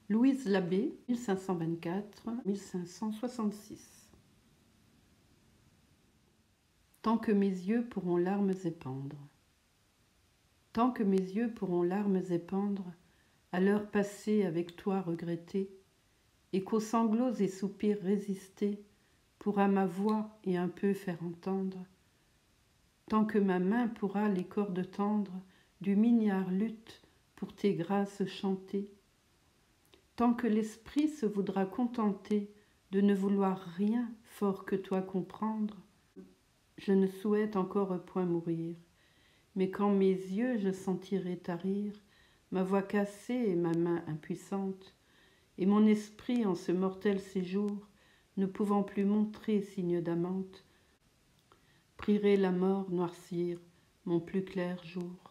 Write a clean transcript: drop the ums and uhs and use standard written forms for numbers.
Louise Labbé, 1524-1566. Tant que mes yeux pourront larmes épandre. Tant que mes yeux pourront larmes épandre, à l'heure passée avec toi regrettée, et qu'aux sanglots et soupirs résister pourra ma voix et un peu faire entendre, tant que ma main pourra les cordes tendres du mignard luth pour tes grâces chanter, tant que l'esprit se voudra contenter de ne vouloir rien fort que toi comprendre, je ne souhaite encore point mourir, mais quand mes yeux je sentirai tarir ma voix cassée et ma main impuissante, et mon esprit en ce mortel séjour, ne pouvant plus montrer signe d'amante, prierai la mort noircir mon plus clair jour.